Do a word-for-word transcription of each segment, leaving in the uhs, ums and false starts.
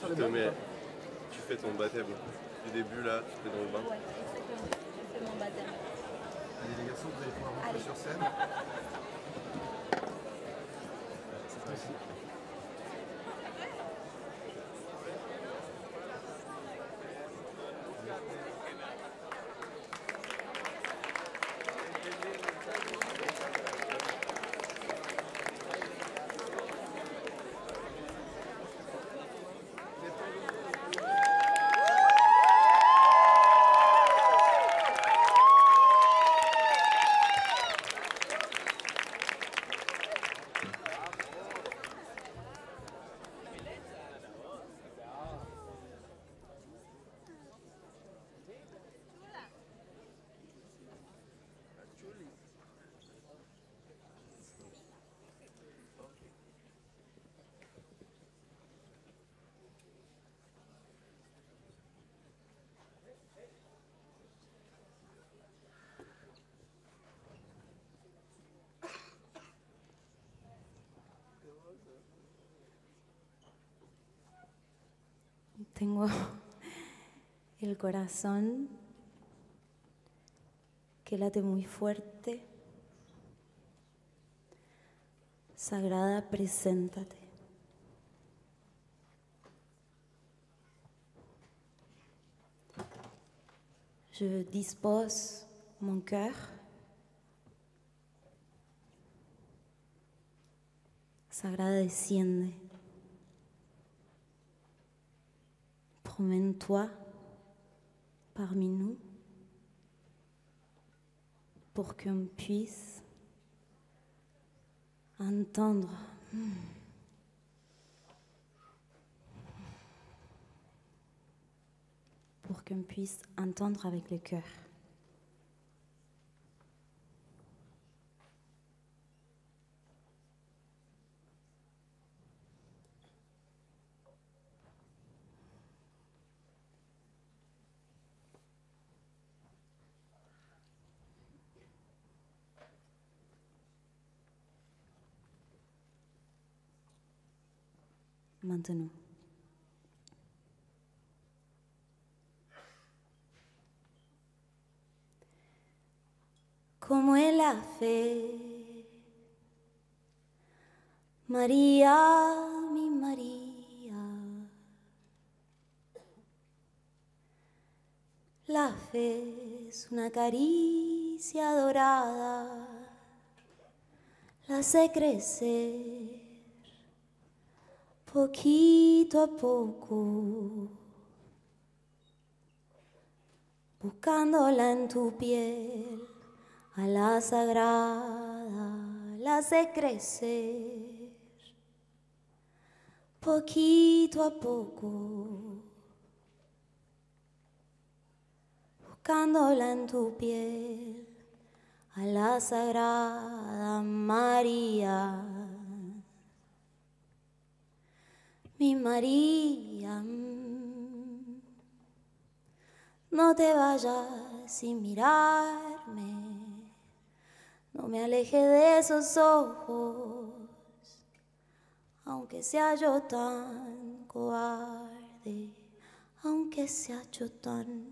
Tu te mets, tu fais ton baptême. Du début là, tu es dans le bain. Ouais, exactement. Je fais mon baptême. Allez les garçons, vous allez pouvoir rentrer Allez. sur scène. Merci. Tengo el corazón que late muy fuerte. Sagrada, preséntate. Je dispose mon cœur. Sagrada, desciende. Promène-toi parmi nous pour qu'on puisse entendre pour qu'on puisse entendre avec le cœur. Maintenant. Como él la fe, María, mi María, la fe es una caricia dorada, la hace crecer poquito a poco, buscándola en tu piel, a la sagrada la hace crecer, poquito a poco, buscándola en tu piel, a la sagrada María. Mi María, no te vayas sin mirarme, no me aleje de esos ojos, aunque sea yo tan cobarde, aunque sea yo tan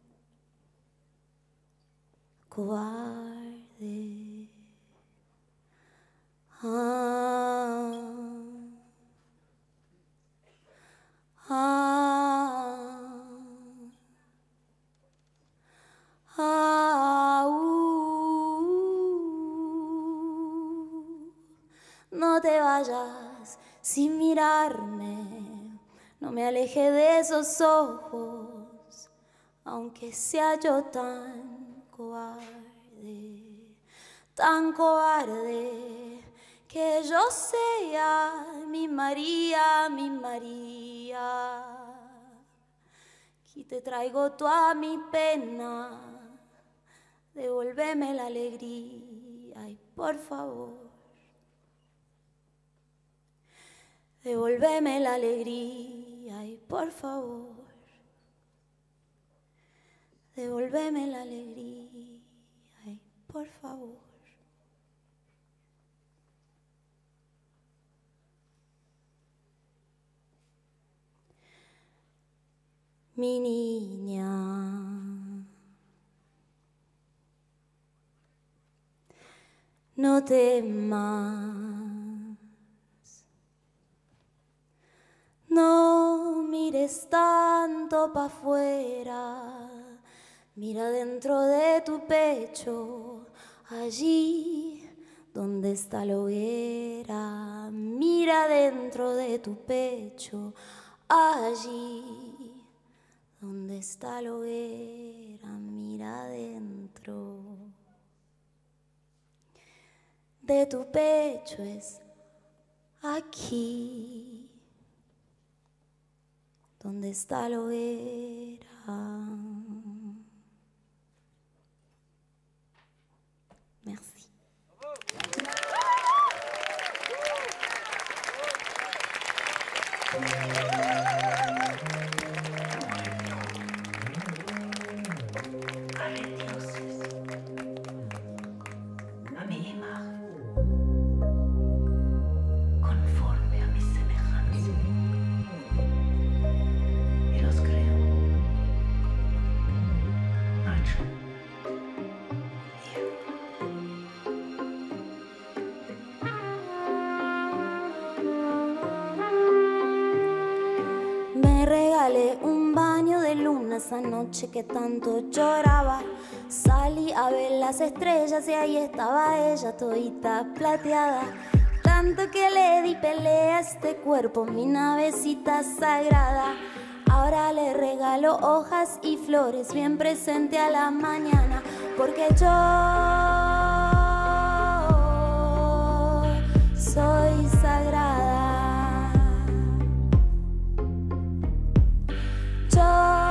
cobarde. Ah. Ah, ah, uh, no te vayas sin mirarme, no me aleje de esos ojos, aunque sea yo tan cobarde, tan cobarde. Que yo sea mi María, mi María, aquí te traigo toda mi pena, devuélveme la alegría, ay, por favor, devuélveme la alegría, ay, por favor, devuélveme la alegría, ay, por favor. mi niña. No temas, no mires tanto pa' afuera, mira dentro de tu pecho, allí donde está la hoguera, mira dentro de tu pecho, allí donde está la hoguera, mira dentro de tu pecho, es aquí donde está la hoguera. Merci. Un baño de luna esa noche que tanto lloraba. Salí a ver las estrellas y ahí estaba ella todita plateada. Tanto que le di pelea a este cuerpo, mi navecita sagrada. Ahora le regalo hojas y flores bien presente a la mañana, porque yo soy sagrada. Yo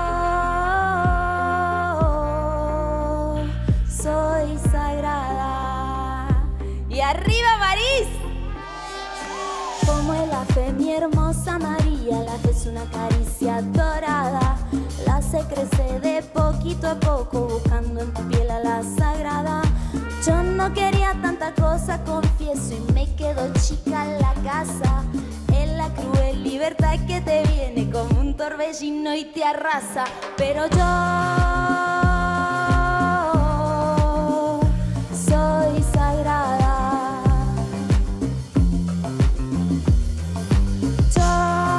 soy sagrada. Y arriba París. Como el fe mi hermosa María, la fe es una caricia dorada. La hace crecer de poquito a poco, buscando en tu piel a la sagrada. Yo no quería tanta cosa, confieso, y me quedo chica en la casa. Es la cruel libertad que te viene como un torbellino y te arrasa. Pero yo soy sagrada. Yo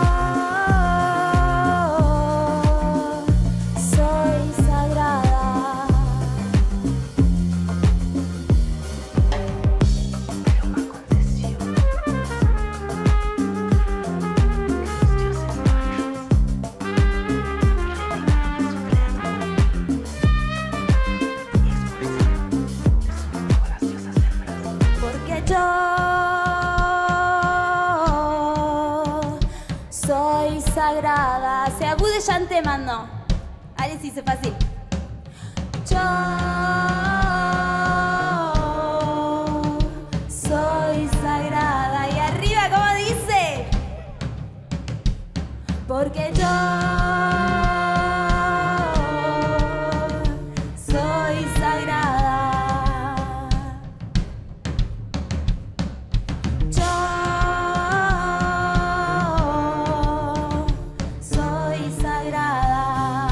soy sagrada. Pero me aconteció que los dioses machos porque yo soy sagrada. Se agude chante mano. Allez si c'est facile. Yo soy sagrada. Y arriba, ¿cómo dice? Porque yo soy sagrada. Yo soy sagrada.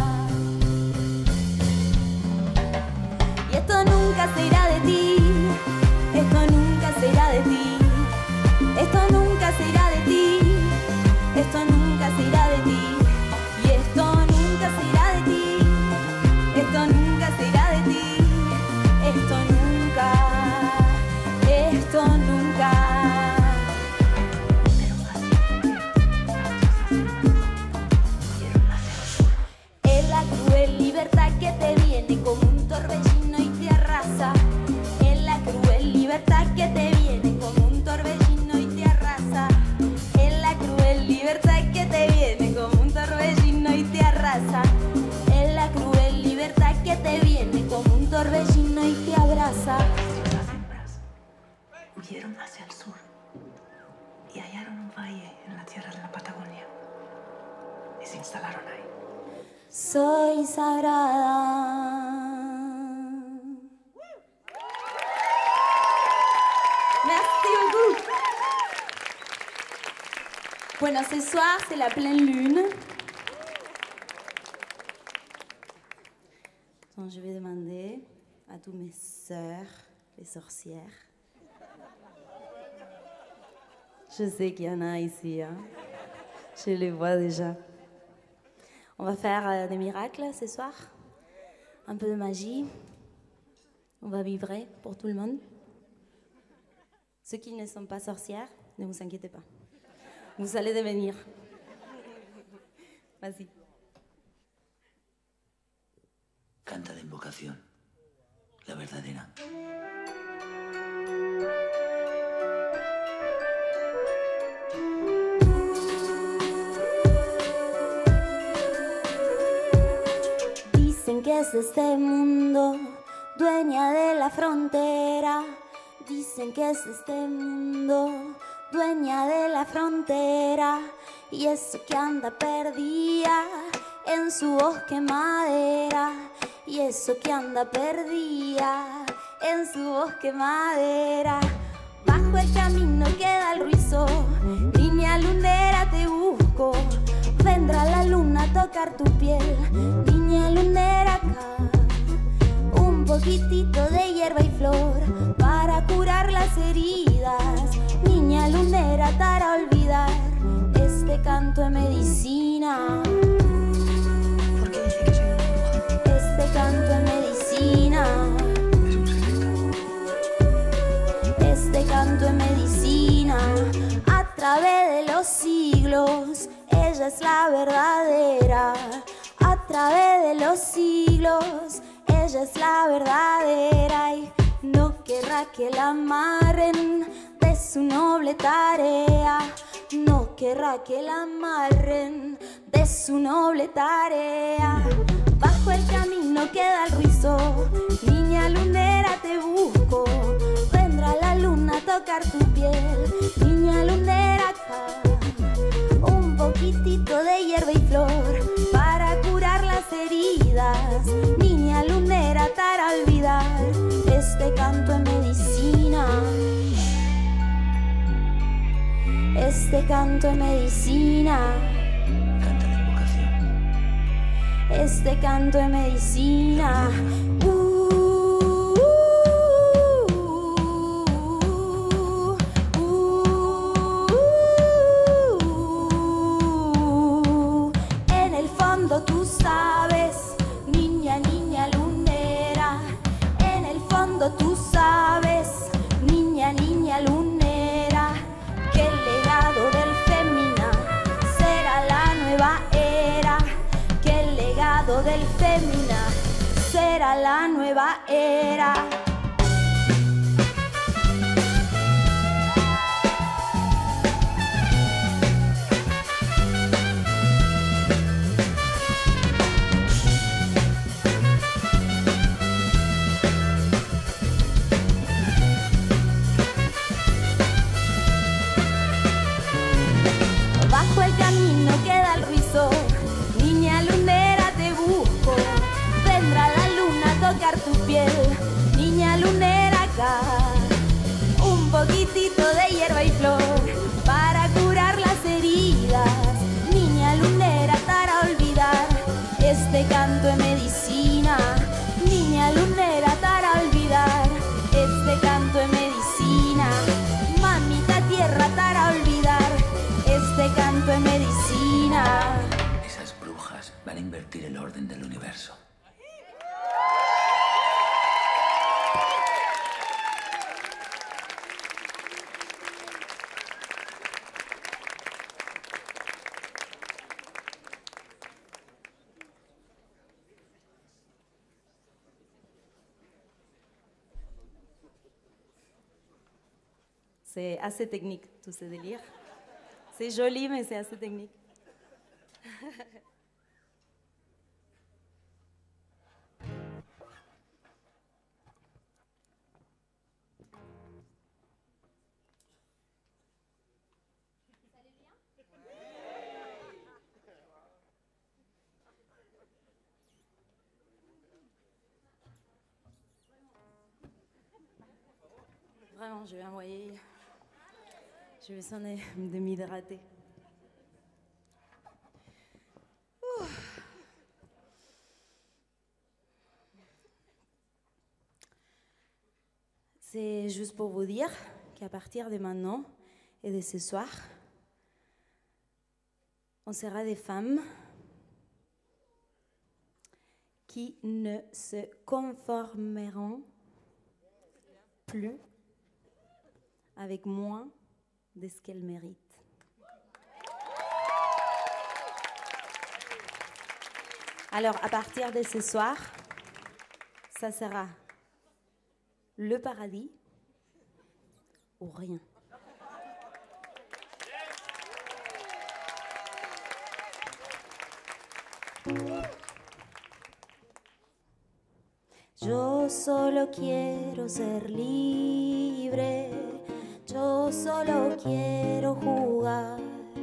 Y esto nunca se irá de ti. Esto nunca se irá de ti. Esto nunca se irá de ti. Esto nunca se irá de ti. Y esto nunca se irá de ti. Esto nunca se irá de ti. Esto nunca. Esto nunca. Es la cruel libertad que te viene como un torbellino y te arrasa. Es la cruel libertad que te viene como un torbellino y te arrasa. Es la cruel libertad que te viene como un torbellino y te arrasa. Es la cruel libertad que te viene como un torbellino y te abraza. Las hembras huyeron hacia el sur y hallaron un valle en la tierra de la Patagonia y se instalaron ahí. Soy sagrada. Merci beaucoup. Bueno, ce soir, c'est la pleine lune. Donc je vais demander à toutes mes sœurs, les sorcières. Je sais qu'il y en a ici, hein. Je les vois déjà. On va faire euh, des miracles ce soir, un peu de magie. On va vibrer pour tout le monde. Ceux qui ne sont pas sorcières, ne vous inquiétez pas. Vous allez devenir. Vas-y. Canta la invocación, la verdadera. Dicen que es este mundo, dueña de la frontera. Dicen que es este mundo, dueña de la frontera. Y eso que anda perdida en su bosque madera. Y eso que anda perdida en su bosque madera. Bajo el camino queda el ruizo, niña lunera te busco. Vendrá la luna a tocar tu piel, niña lunera acá. Un poquitito de hierba y flor para curar las heridas. Niña lunera te hará olvidar, este canto es medicina. ¿Por qué dice que soy una bruja? Este canto es medicina. Es un secreto. Este canto es medicina. A través de los siglos, ella es la verdadera. A través de los siglos, ella es la verdadera. Y no querrá que la amarren de su noble tarea. No querrá que la amarren de su noble tarea. Bajo el camino queda el rizo, niña lunera te busco. Vendrá la luna a tocar tu piel, niña lunera acá. Un poquitito de hierba y flor para curar las heridas. Niña lunera te hará olvidar, este canto es medicina. Este canto es medicina. Canta la invocación. Este canto es medicina. Uh, uh, uh, uh. En el fondo tú sabes, niña, niña lunera. En el fondo tú sabes, niña, niña lunera, que el legado del fémina será la nueva era. Que el legado del fémina será la nueva era. Bajo el camino queda el rizo, niña lunera te busco. Vendrá la luna a tocar tu piel, niña lunera acá. Un poquitito de hierba y flor para curar las heridas. Niña lunera te hará olvidar, este canto es medicina. Niña lunera te hará olvidar, este canto es medicina. Mamita tierra te hará olvidar, este canto es medicina. Esas brujas van a invertir el orden del universo. C'est assez technique, tout ce délire. C'est joli, mais c'est assez technique. Vraiment, je vais envoyer. J'ai besoin de, de m'hydrater. Ouh. C'est juste pour vous dire qu'à partir de maintenant et de ce soir, on sera des femmes qui ne se conformeront plus avec moins de ce qu'elles méritent. Alors, à partir de ce soir, ça sera le paradis ou rien. Yo solo quiero ser libre, yo solo quiero jugar.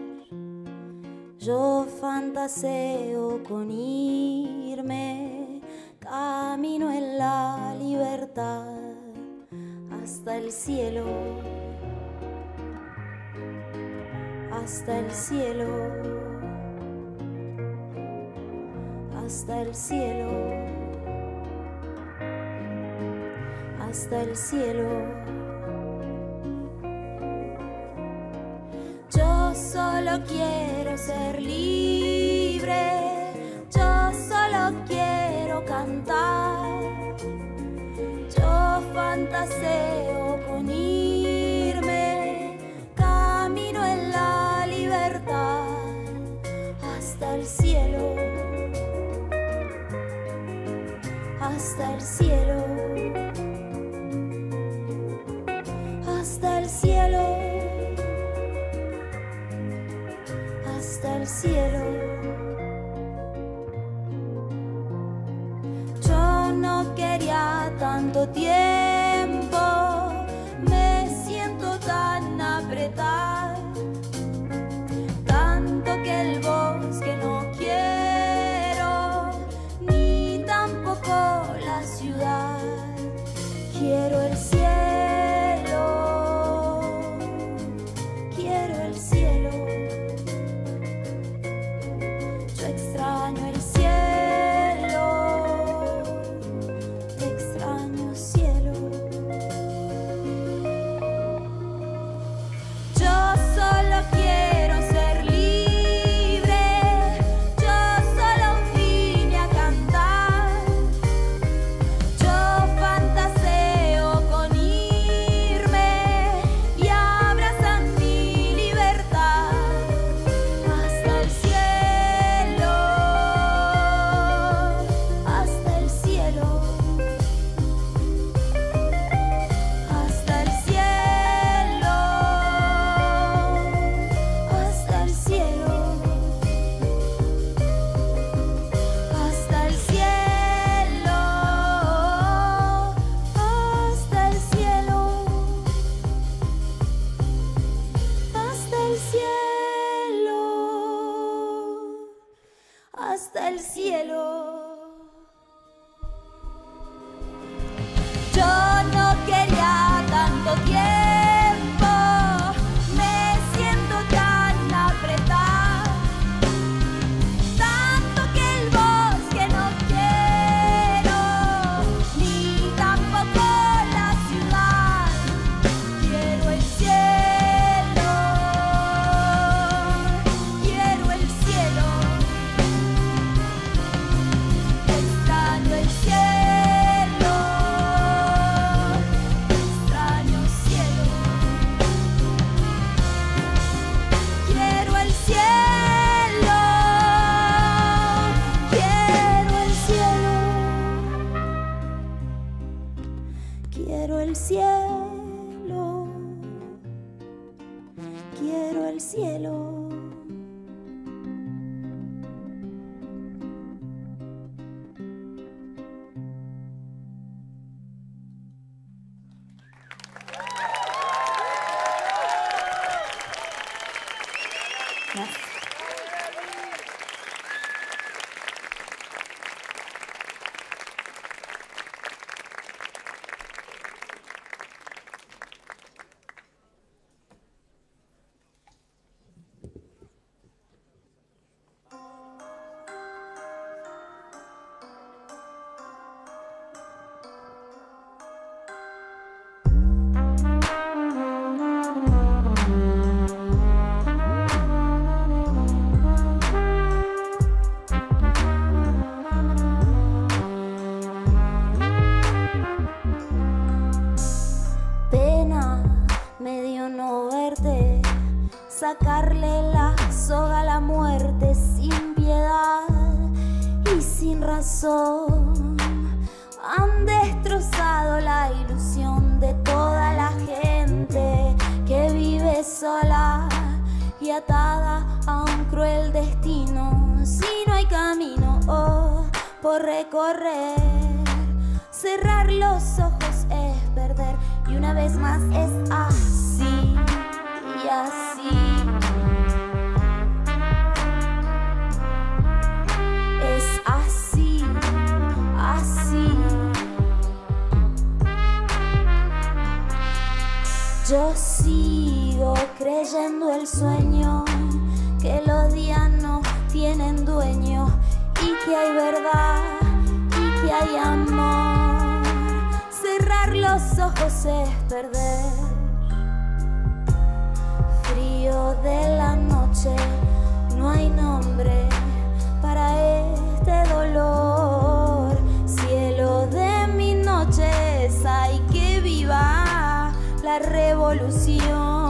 Yo fantaseo con irme, camino en la libertad hasta el cielo, hasta el cielo, hasta el cielo, hasta el cielo. Yo solo quiero ser libre, yo solo quiero cantar, yo fantaseo con irme, camino en la libertad hasta el cielo, hasta el cielo, hasta el cielo. Hasta el cielo. Yo no quería tanto tiempo, me siento tan apretada, tanto que el bosque no quiero, ni tampoco la ciudad. Quiero el cielo, quiero el cielo. Extraño el cielo, te extraño cielo. Yo solo quiero ser libre, yo solo vine a cantar, yo fantaseo con irme y abrazar mi libertad hasta el cielo. Hasta el cielo. Yo no quería tanto tiempo, me siento tan apretada, tanto que el bosque no quiero, ni tampoco la ciudad. Quiero el cielo, quiero el cielo. Extraño el cielo, extraño cielo. Quiero el cielo, quiero el cielo. Quiero el cielo, quiero el cielo. Merci. razón. Han destrozado la ilusión de toda la gente que vive sola y atada a un cruel destino. Si no hay camino oh, por recorrer, cerrar los ojos es perder. Y una vez más es así y así. Es así, así. Yo sigo creyendo el sueño, que los días no tienen dueño y que hay verdad y que hay amor. Cerrar los ojos es perder. Frío de la noche, no hay nombre para este dolor. Cielo de mis noches, hay que viva la revolución.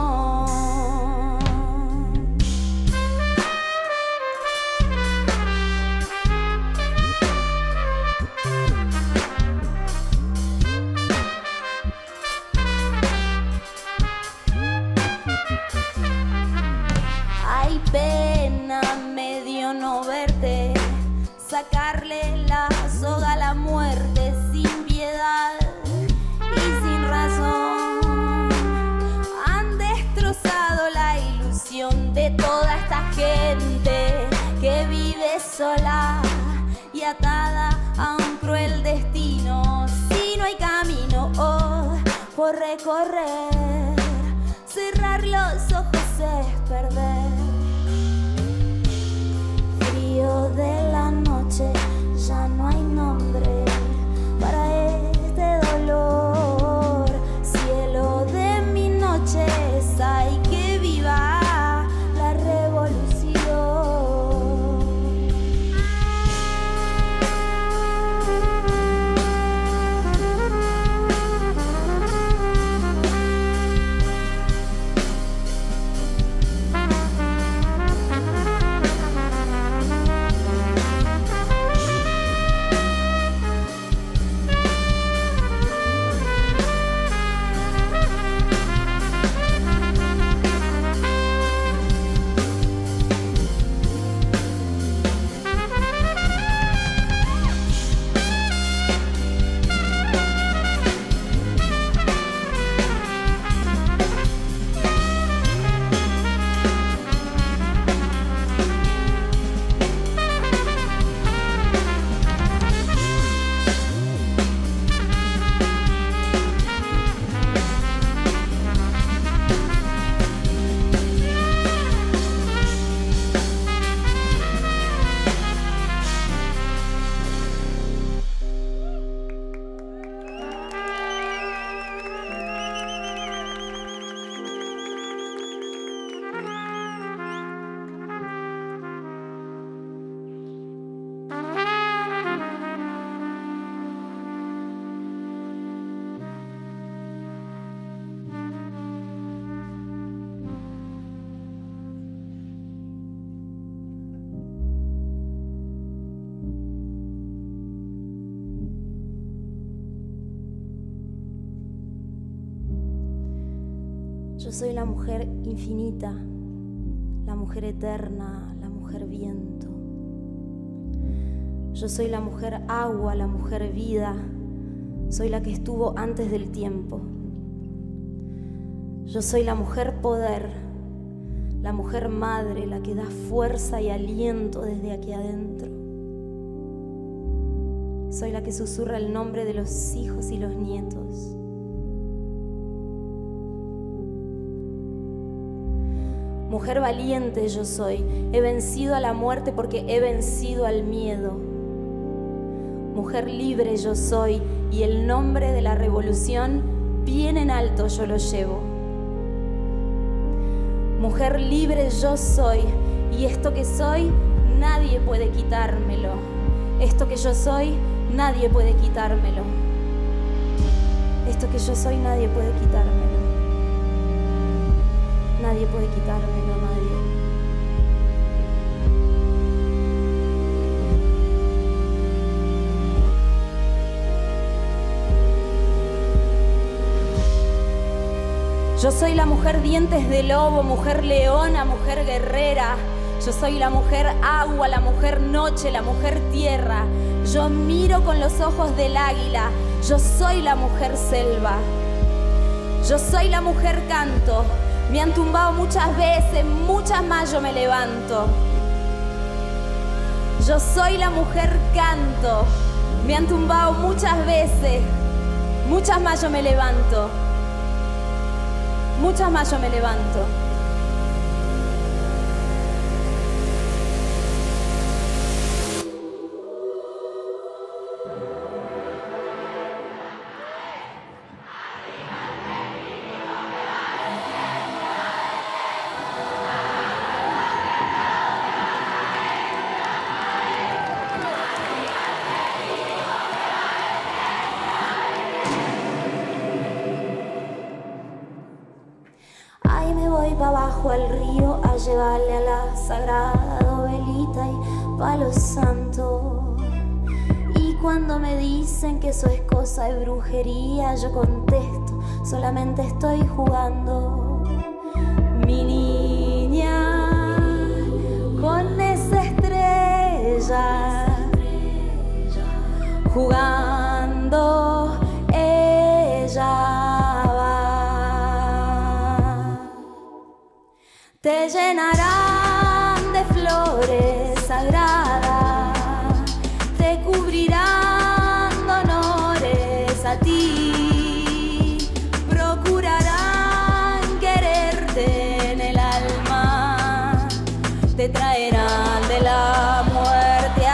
Hay pena medio no verte, sacarle la soga a la muerte sin piedad y sin razón. Han destrozado la ilusión de toda esta gente que vive sola y atada a un cruel destino. Si no hay camino oh, por recorrer, cerrar los ojos es perder. Frío de la noche, ya no hay nombre para este dolor. Cielo de mis noches, hay que viva la revolución. Yo soy la mujer infinita, la mujer eterna, la mujer viento. Yo soy la mujer agua, la mujer vida. Soy la que estuvo antes del tiempo. Yo soy la mujer poder, la mujer madre, la que da fuerza y aliento desde aquí adentro. Soy la que susurra el nombre de los hijos y los nietos. Mujer valiente yo soy, he vencido a la muerte porque he vencido al miedo. Mujer libre yo soy y el nombre de la revolución bien en alto yo lo llevo. Mujer libre yo soy y esto que soy nadie puede quitármelo. Esto que yo soy nadie puede quitármelo. Esto que yo soy nadie puede quitármelo. Nadie puede quitármelo, nadie. Yo soy la mujer dientes de lobo, mujer leona, mujer guerrera. Yo soy la mujer agua, la mujer noche, la mujer tierra. Yo miro con los ojos del águila. Yo soy la mujer selva. Yo soy la mujer canto. Me han tumbado muchas veces, muchas más yo me levanto. Yo soy la mujer canto. Me han tumbado muchas veces, muchas más yo me levanto. Muchas más yo me levanto. Bajo al río a llevarle a la sagrada velita y palo santo. Y cuando me dicen que eso es cosa de brujería, yo contesto, solamente estoy jugando. Mi niña, con esa estrella, jugando ella. Te llenarán de flores sagradas, te cubrirán de honores a ti, procurarán quererte en el alma, te traerán de la muerte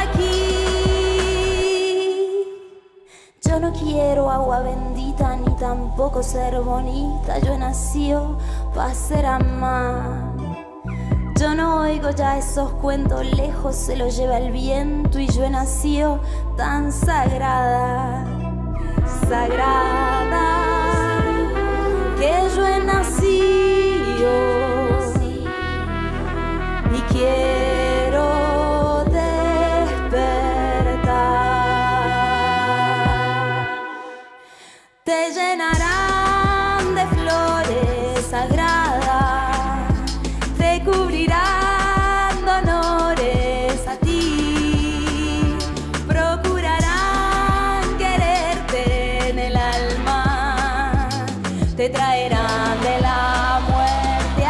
aquí. Yo no quiero agua bendita ni tampoco ser bonita, yo he nacido para ser amar. Yo no oigo ya esos cuentos lejos, se los lleva el viento y yo he nacido tan sagrada, sagrada, que yo he nacido y quiero despertar. Te llenarán de flores sagradas, te cubrirán de honores a ti, procurarán quererte en el alma, te traerán de la muerte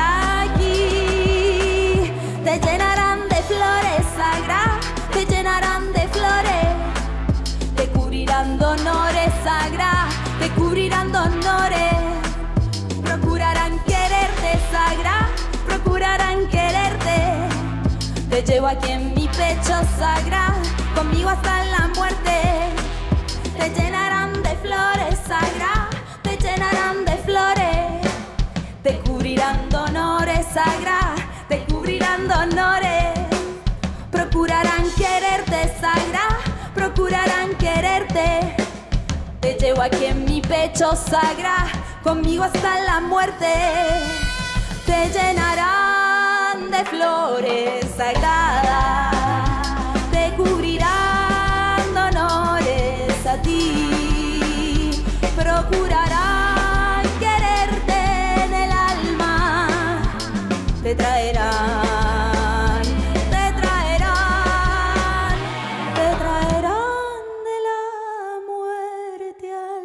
aquí, te llenarán de flores sagradas, te llenarán de flores, te cubrirán de honores sagradas, te cubrirán de honores. Procurarán quererte, sagrada, procurarán quererte. Te llevo aquí en mi pecho, sagrada, conmigo hasta la muerte. Te llenarán de flores, sagrada, te llenarán de flores. Te cubrirán de honores, sagrada, te cubrirán de honores. Procurarán quererte, sagrada, procurarán quererte. Te llevo aquí en mi pecho, sagrada, conmigo hasta la muerte. Te llenarán de flores sagradas, te cubrirán de honores a ti, procurarán quererte en el alma, te traerán, te traerán, te traerán de la muerte al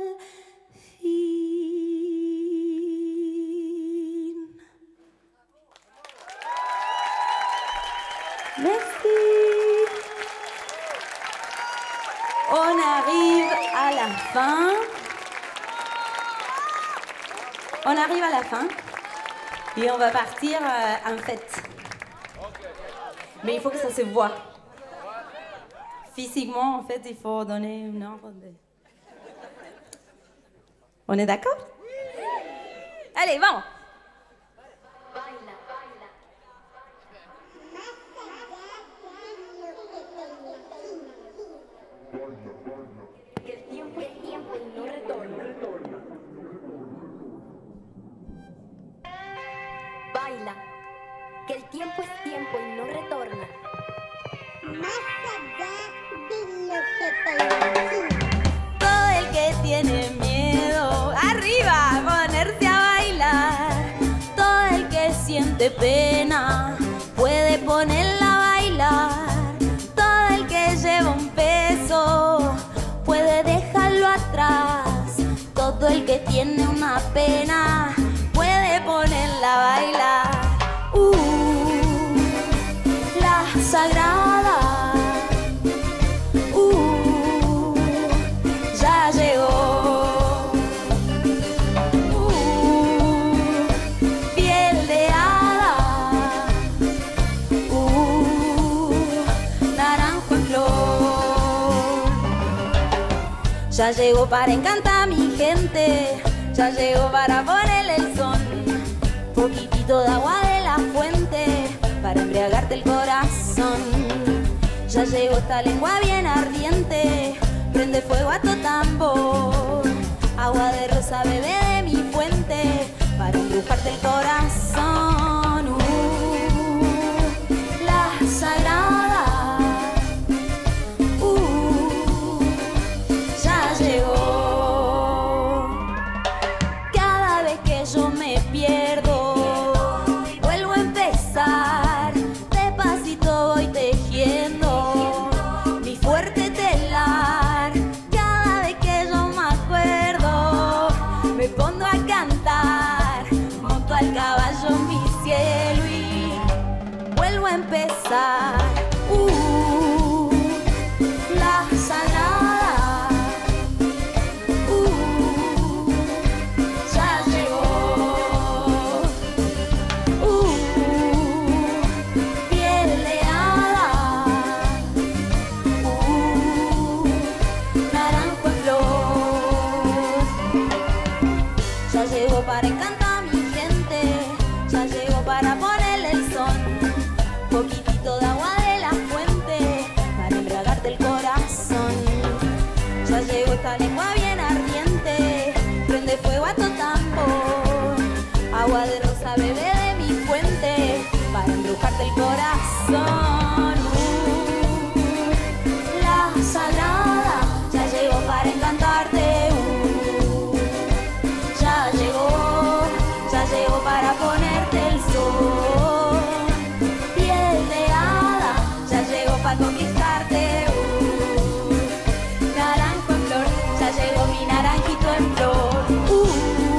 fin. Merci. On arrive à la fin. On arrive à la fin. Et on va partir euh, en fête. Mais il faut que ça se voit. Physiquement, en fait, il faut donner une ordre de... On est d'accord? Allez, vamos. Que el tiempo es tiempo y no retorna. Baila, que el tiempo es tiempo y no retorna. Más allá de lo que parece. Todo el que tiene miedo, arriba, ponerse a bailar. siente pena puede ponerla a bailar. Todo el que lleva un peso puede dejarlo atrás. Todo el que tiene una pena puede ponerla a bailar. Uh, la sagrada, uh, ya llegó. Uh, piel de hada, uh, naranjo en flor. Ya llegó para encantar a mi gente, ya llegó para ponerle el son. Poquitito de agua de la fuente para embriagarte el corazón. Ya llegó esta lengua bien ardiente, prende fuego a tu tambor. Agua de rosa bebé de mi fuente para embrujarte el corazón. Uh, la sagrada, uh, ya llegó. Cada vez que yo me pierdo, vuelvo a empezar. Despacito voy tejiendo mi fuerte telar. Cada vez que yo me acuerdo, me pongo a cantar. Monto al caballo mi cielo y vuelvo a empezar. Uh, la sagrada, uh, ya llegó. Uh, piel de hada, uh, naranjo en flor. Ya llegó para encantar a mi gente, ya llegó para ponerle el son. Poquitito de agua de la fuente para embriagarte el corazón. Ya llegó esta lengua bien ardiente, prende fuego a tu tambor. Agua de rosa bebé de mi fuente para embrujarte el corazón. Uh, la sagrada ya llegó para encantarte. Uh, ya llegó, ya llegó para ponerte el sol. Piel de hada ya llegó para conquistarte. Uh, naranjo en flor, ya llegó mi naranjito en flor. Uh,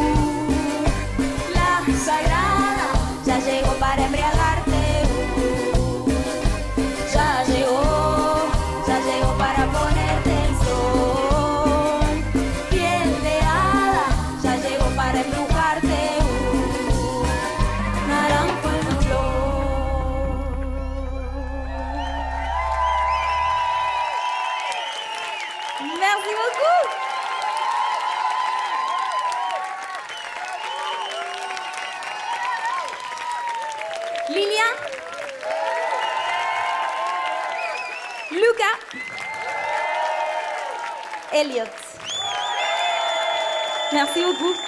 la sagrada ya llegó para embriagarte. Uh, ya llegó, ya llegó para ponerte el sol. Piel de hada ya llegó para embrujarte. Uh, naranjo en flor. Merci beaucoup. Lilia, Luca, Elliot. Merci beaucoup.